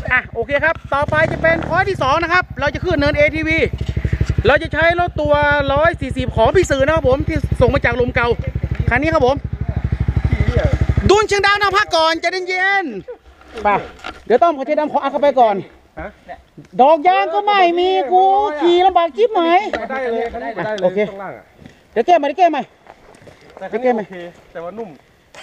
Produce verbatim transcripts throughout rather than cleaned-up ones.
อ่ะโอเคครับต่อไปจะเป็นพอยที่สองนะครับเราจะขึ้นเนิน เอ ที วี เราจะใช้รถตัวหนึ่งร้อยสี่สิบของพี่สื่อนะครับผมที่ส่งมาจากลมเก่าคันนี้ครับผมดุนเชียงดาวนะพักก่อนใจเย็นๆไปเดี๋ยวต้องขอเทดำขออัดเข้าไปก่อนดอกยางก็ไม่มีกูขี่ลำบากจิ๊บไหมได้เลยได้เลยโอเคเดี๋ยวแก้มาเดี๋ยวแก้มาเดี๋ยวแก้มาแต่ว่านุ่ม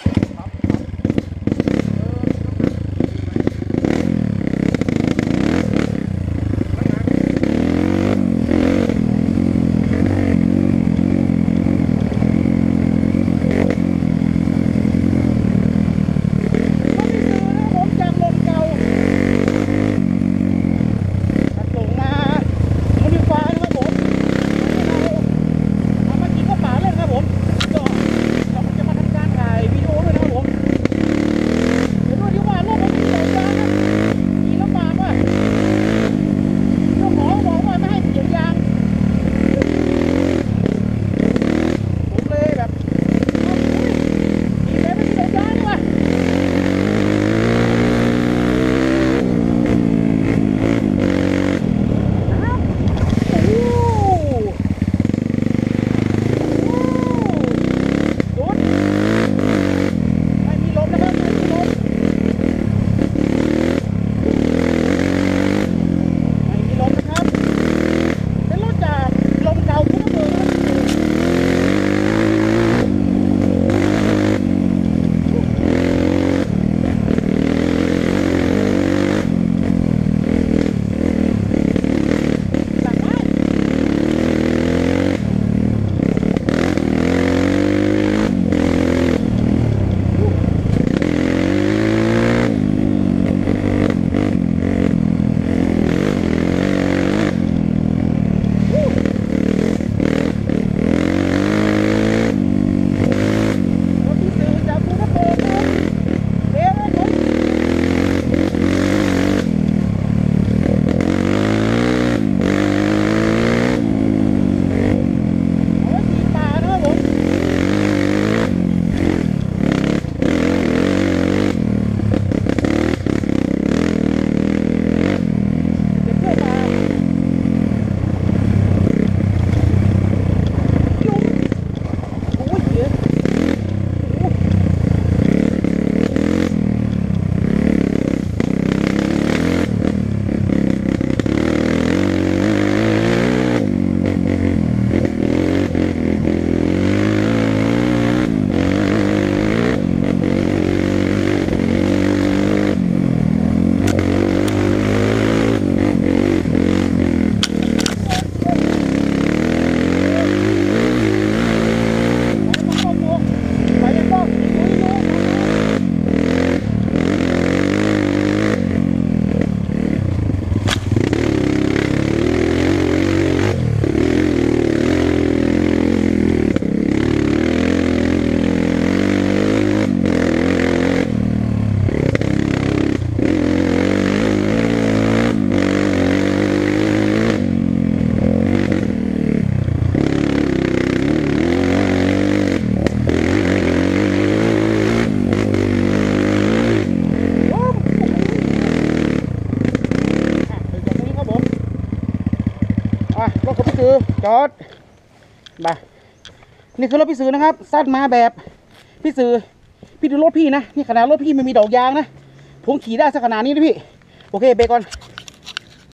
รถของพี่ซื้อจอดบ่านี่คือรถพี่ซื้อนะครับซัดมาแบบพี่ซื้อพี่ดูรถพี่นะนี่ขนาดรถพี่ไม่มีดอกยางนะผมขี่ได้สักขนาดนี้นะพี่โอเคเบรกก่อน